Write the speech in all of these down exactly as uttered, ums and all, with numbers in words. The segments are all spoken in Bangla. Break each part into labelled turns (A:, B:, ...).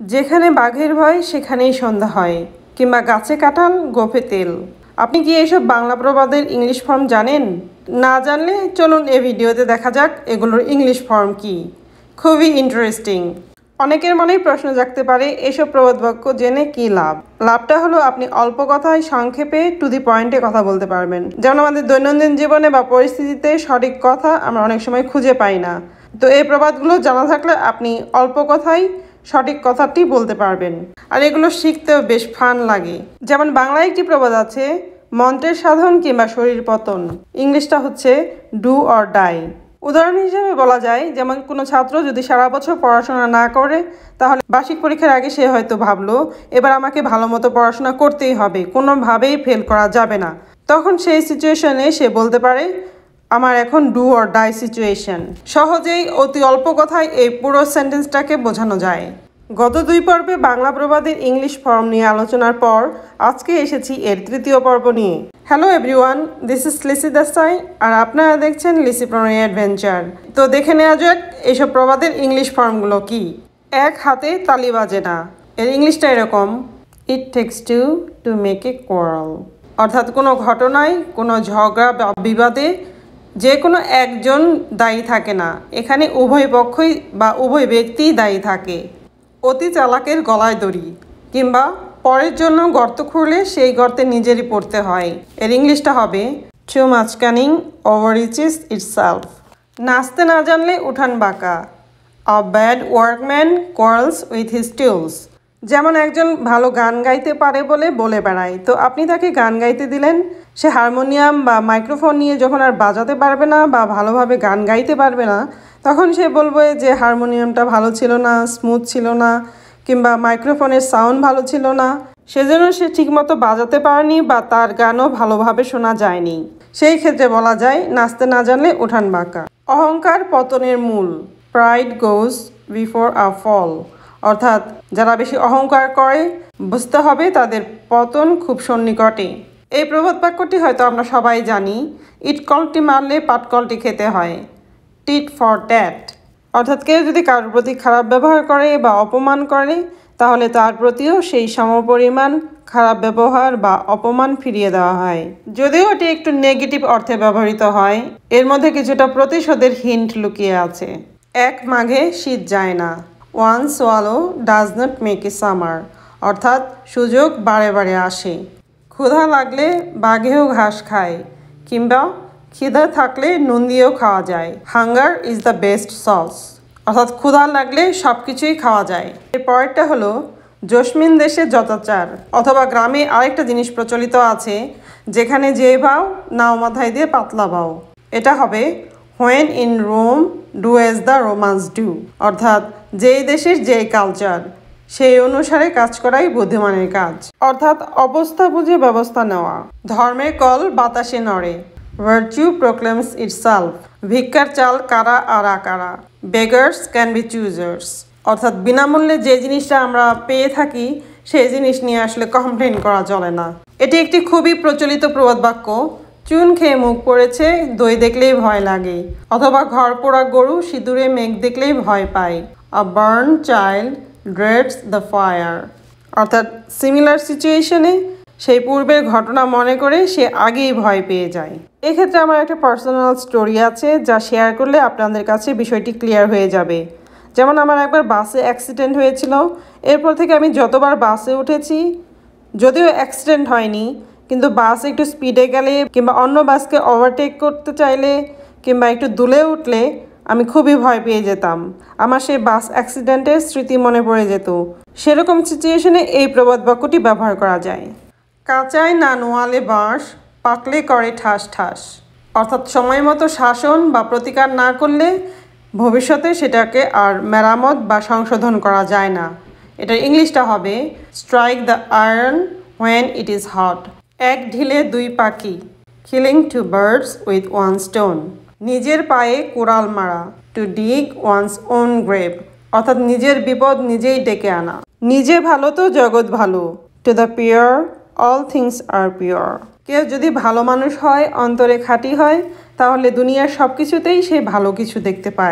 A: যেখানে বাঘের ভয় সেখানেই সন্ধ্যা হয়, কিংবা গাছে কাঁঠাল গোঁফে তেল। আপনি কি এইসব বাংলা প্রবাদের ইংলিশ ফর্ম জানেন? না জানলে চলুন এ ভিডিওতে দেখা যাক এগুলোর ইংলিশ ফর্ম কি। খুবই ইন্টারেস্টিং। অনেকের মনেই প্রশ্ন জাগতে পারে এসব প্রবাদ বাক্য জেনে কি লাভ। লাভটা হলো আপনি অল্প কথায় সংক্ষেপে টু দি পয়েন্টে কথা বলতে পারবেন। যেমন আমাদের দৈনন্দিন জীবনে বা পরিস্থিতিতে সঠিক কথা আমরা অনেক সময় খুঁজে পাই না। তো এই প্রবাদগুলো জানা থাকলে আপনি অল্প কথায় সঠিক কথাটি বলতে পারবেন। আর এগুলো শিখতেও বেশ ফান লাগে। যেমন বাংলায় একটি প্রবাদ আছে, মন্ত্রের সাধন কিংবা শরীর পতন। ইংলিশটা হচ্ছে ডু অর ডাই। উদাহরণ হিসেবে বলা যায়, যেমন কোনো ছাত্র যদি সারা বছর পড়াশোনা না করে, তাহলে বার্ষিক পরীক্ষার আগে সে হয়তো ভাবলো এবার আমাকে ভালো মতো পড়াশোনা করতেই হবে, কোনোভাবেই ফেল করা যাবে না। তখন সেই সিচুয়েশনে সে বলতে পারে আমার এখন ডু অর ডাই সিচুয়েশন। সহজেই অতি অল্প কথায় এই পুরো সেন্টেন্সটাকে বোঝানো যায়। গত দুই পর্বে বাংলা প্রবাদের ইংলিশ ফর্ম নিয়ে আলোচনার পর আজকে এসেছি এর তৃতীয় পর্ব নিয়ে। Hello everyone, this is Lisi Desai আর আপনারা দেখছেন লিসি প্রণয় অ্যাডভেঞ্চার। তো দেখে নেওয়া যাক এইসব প্রবাদের ইংলিশ ফর্মগুলো কি। এক হাতে তালি বাজে না, এর ইংলিশটা এরকম, it takes two to make a quarrel. অর্থাৎ কোনো ঘটনায়, কোনো ঝগড়া বা বিবাদে যে কোনো একজন দায়ী থাকে না, এখানে উভয় পক্ষই বা উভয় ব্যক্তিই দায়ী থাকে। অতি চালাকের গলায় দড়ি, কিংবা পরের জন্য গর্ত খুঁড়লে সেই গর্তে নিজেরই পড়তে হয়। এর ইংলিশটা হবে too much cunning over reaches itself. নাচতে না জানলে উঠান বাঁকা, a bad workman quarrels with his tools. যেমন একজন ভালো গান গাইতে পারে বলে বলে বেড়ায়, তো আপনি তাকে গান গাইতে দিলেন, সে হারমোনিয়াম বা মাইক্রোফোন নিয়ে যখন আর বাজাতে পারবে না বা ভালোভাবে গান গাইতে পারবে না, তখন সে বলবে যে হারমোনিয়ামটা ভালো ছিল না, স্মুথ ছিল না, কিংবা মাইক্রোফোনের সাউন্ড ভালো ছিল না, সেজন্য সে ঠিকমতো বাজাতে পারেনি বা তার গানও ভালোভাবে শোনা যায়নি। সেই ক্ষেত্রে বলা যায় নাচতে না জানলে উঠান বাঁকা। অহংকার পতনের মূল, প্রাইড গোজ বিফোর আ ফল। অর্থাৎ যারা বেশি অহংকার করে বুঝতে হবে তাদের পতন খুব সন্নিকটে। এই প্রবাদ বাক্যটি হয়তো আমরা সবাই জানি, ইট কলটি মারলে পাটকলটি খেতে হয়, টিট ফর ট্যাট। অর্থাৎ কেউ যদি কারোর প্রতি খারাপ ব্যবহার করে বা অপমান করে, তাহলে তার প্রতিও সেই সমপরিমাণ খারাপ ব্যবহার বা অপমান ফিরিয়ে দেওয়া হয়। যদিও এটি একটু নেগেটিভ অর্থে ব্যবহৃত হয়, এর মধ্যে কিছুটা প্রতিশোধের হিন্ট লুকিয়ে আছে। এক মাঘে শীত যায় না, one swallow does not make a summer. অর্থাৎ সুযোগ বারে বারে আসে। ক্ষুধা লাগলে বাঘেও ঘাস খায়, কিংবা খিদা থাকলে নুন দিয়েও খাওয়া যায়। Hunger is the best sauce. অর্থাৎ ক্ষুধা লাগলে সব কিছুই খাওয়া যায়। এর পরেরটা হলো জসমিন দেশে যতাচার। অথবা গ্রামে আরেকটা জিনিস প্রচলিত আছে, যেখানে যে ভাও নাও মাথায় দিয়ে পাতলা ভাও। এটা হবে when in Rome do as the Romans do. অর্থাৎ যেই দেশের যেই কালচার, সেই অনুসারে কাজ করাই বুদ্ধিমানের কাজ। অর্থাৎ অবস্থা বুঝে ব্যবস্থা নেওয়া। ধর্মের কল বাতাসে নড়ে, ভার্চু প্রোক্লেমস ইটসেলফ। ভিক্ষার চাল কারা আর আকারা, বেগার্স ক্যান বি চুজার্স। অর্থাৎ বিনামূল্যে যে জিনিসটা আমরা পেয়ে থাকি, সেই জিনিস নিয়ে আসলে কমপ্লেন করা চলে না। এটি একটি খুবই প্রচলিত প্রবাদ বাক্য। চুন খেয়ে মুখ পড়েছে, দই দেখলেই ভয় লাগে। অথবা ঘর পোড়া গরু সিঁদুরে মেঘ দেখলেই ভয় পায়, a burn child dreads the fire. অর্থাৎ সিমিলার সিচুয়েশনে সেই পূর্বের ঘটনা মনে করে সে আগেই ভয় পেয়ে যায়। এক্ষেত্রে আমার একটা পার্সোনাল স্টোরি আছে, যা শেয়ার করলে আপনাদের কাছে বিষয়টি ক্লিয়ার হয়ে যাবে। যেমন আমার একবার বাসে অ্যাক্সিডেন্ট হয়েছিল। এরপর থেকে আমি যতবার বাসে উঠেছি, যদিও অ্যাক্সিডেন্ট হয়নি, কিন্তু বাস একটু স্পিডে গেলে কিংবা অন্য বাসকে ওভারটেক করতে চাইলে কিংবা একটু দুলে উঠলে আমি খুবই ভয় পেয়ে যেতাম। আমার সেই বাস অ্যাক্সিডেন্টের স্মৃতি মনে পড়ে যেত। সেরকম সিচুয়েশনে এই প্রবাদ বাক্যটি ব্যবহার করা যায়। কাঁচায় না নোয়ালে বাঁশ, পাকলে করে ঠাস ঠাস। অর্থাৎ সময় মতো শাসন বা প্রতিকার না করলে ভবিষ্যতে সেটাকে আর মেরামত বা সংশোধন করা যায় না। এটার ইংলিশটা হবে strike the iron when it is hot. এক ঢিলে দুই পাখি, killing two birds with one stone. নিজের পায়ে কোড়াল মারা, to dig one's own grave. অর্থাৎ নিজের বিপদ নিজেই ডেকে আনা। নিজে ভালো তো জগৎ ভালো, to the pure all things are pure. কেউ যদি ভালো মানুষ হয়, অন্তরে খাঁটি হয়, তাহলে দুনিয়ার সব কিছুতেই সে ভালো কিছু দেখতে পায়।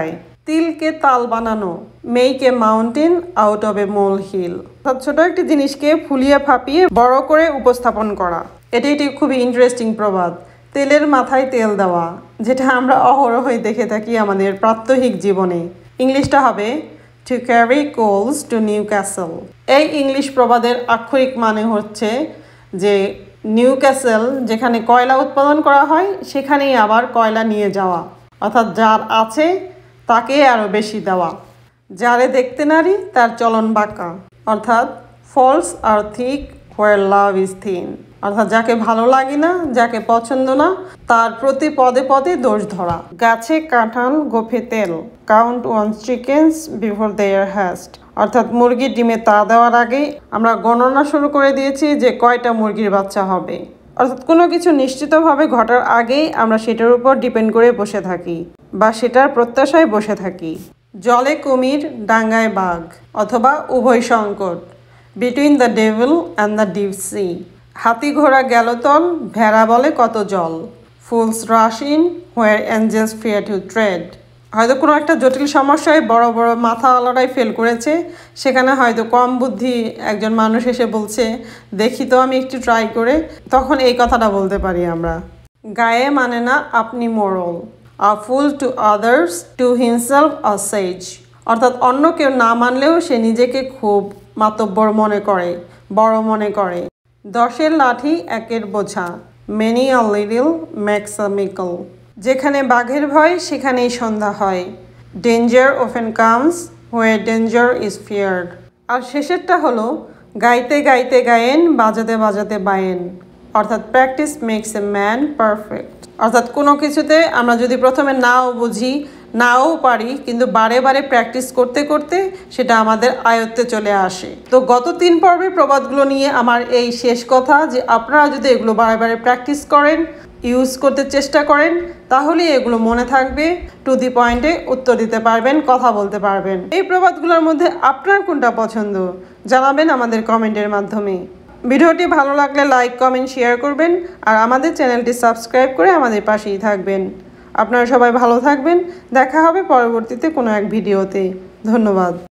A: তিলকে তাল বানানো, make a mountain out of a molehill. ছোট একটি জিনিসকে ফুলিয়ে ফাঁপিয়ে বড় করে উপস্থাপন করা, এটি একটি খুবই ইন্টারেস্টিং প্রবাদ। তেলের মাথায় তেল দেওয়া, যেটা আমরা অহরহই দেখে থাকি আমাদের প্রাত্যহিক জীবনে। ইংলিশটা হবে to carry coals to Newcastle. এই ইংলিশ প্রবাদের আক্ষরিক মানে হচ্ছে যে নিউ ক্যাসেল যেখানে কয়লা উৎপাদন করা হয় সেখানেই আবার কয়লা নিয়ে যাওয়া, অর্থাৎ যার আছে তাকে আরও বেশি দেওয়া। যারে দেখতে নারী তার চলন বাঁকা, অর্থাৎ faults are thick where love is thin, অর্থাৎ যাকে ভালো লাগে না, যাকে পছন্দ না, তার প্রতি পদে পদে দোষ ধরা। গাছে কাঁঠাল গোফে তেল, count one's chickens before they are hatched, অর্থাৎ মুরগির ডিমে তা দেওয়ার আগেই আমরা গণনা শুরু করে দিয়েছি যে কয়টা মুরগির বাচ্চা হবে। অর্থাৎ কোনো কিছু নিশ্চিতভাবে ঘটার আগেই আমরা সেটার উপর ডিপেন্ড করে বসে থাকি বা সেটার প্রত্যাশায় বসে থাকি। জলে কুমির ডাঙ্গায় বাঘ, অথবা উভয় সংকট, between the devil and the deep sea. হাতি ঘোড়া গেল তল, ভেড়া বলে কত জল, fools rush in where angels fear to tread. হয়তো কোনো একটা জটিল সমস্যায় বড় বড় মাথাওয়ালারাই ফেল করেছে, সেখানে হয়তো কম বুদ্ধি একজন মানুষ এসে বলছে দেখি তো আমি একটু ট্রাই করে, তখন এই কথাটা বলতে পারি আমরা। গায়ে মানে না আপনি মোরল, a fool to others to himself a sage, অর্থাৎ অন্য কেউ না মানলেও সে নিজেকে খুব মাতব্বর মনে করে, বড় মনে করে। দশের লাঠি একের বোঝা, many a little makes a mickle. যেখানে বাঘের ভয় সেখানেই সন্ধ্যা হয়, danger often comes where danger is feared. আর শেষেরটা হলো গাইতে গাইতে গায়েন, বাজাতে বাজাতে বায়েন, অর্থাৎ practice makes a man perfect. অর্থাৎ কোনো কিছুতে আমরা যদি প্রথমে নাও বুঝি, নাও পারি, কিন্তু বারে বারে প্র্যাকটিস করতে করতে সেটা আমাদের আয়ত্তে চলে আসে। তো গত তিন পর্বের প্রবাদগুলো নিয়ে আমার এই শেষ কথা যে আপনারা যদি এগুলো বারে বারে প্র্যাকটিস করেন, ইউজ করতে চেষ্টা করেন, তাহলে এগুলো মনে থাকবে, টু দি পয়েন্টে উত্তর দিতে পারবেন, কথা বলতে পারবেন। এই প্রবাদগুলোর মধ্যে আপনার কোনটা পছন্দ জানাবেন আমাদের কমেন্টের মাধ্যমে। ভিডিওটি ভালো লাগলে লাইক কমেন্ট শেয়ার করবেন, আর আমাদের চ্যানেলটি সাবস্ক্রাইব করে আমাদের পাশেই থাকবেন। আপনারা সবাই ভালো থাকবেন, দেখা হবে পরবর্তীতে কোনো এক ভিডিওতে। ধন্যবাদ।